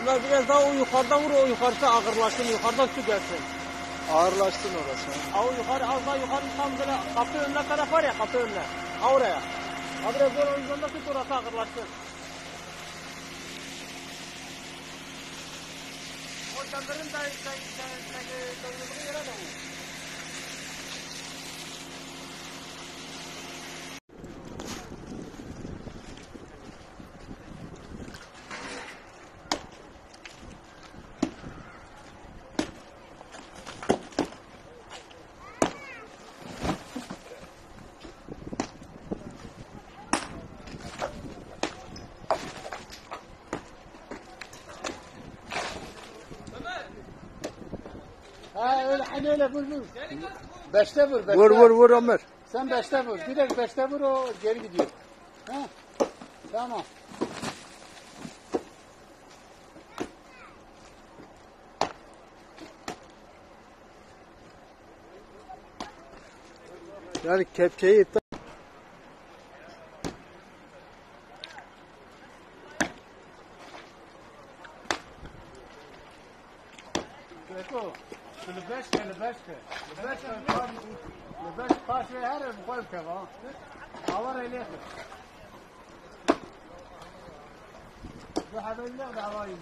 Ulan biraz daha o yukarıdan vur, o yukarısı ağırlaşsın, yukarıdan su gelsin. Ağırlaştın orası. Ha o yukarı, az daha yukarı tam böyle kapı önüne taraf var ya, kapı önüne. Ha oraya. Ha biraz böyle o yüzden de tut, orası ağırlaşsın. O çandırın da döndüğü yere de vur. Ha öyle hani öyle vur. Beşte vur. Beşte. Vur Ömer. Sen beşte vur. Direkt beşte vur, o geri gidiyor. Ha? Tamam. Yani kepçeyi iptal. Ecco, le besche passe her qualche va. Avara ile. Bu haberle davayı.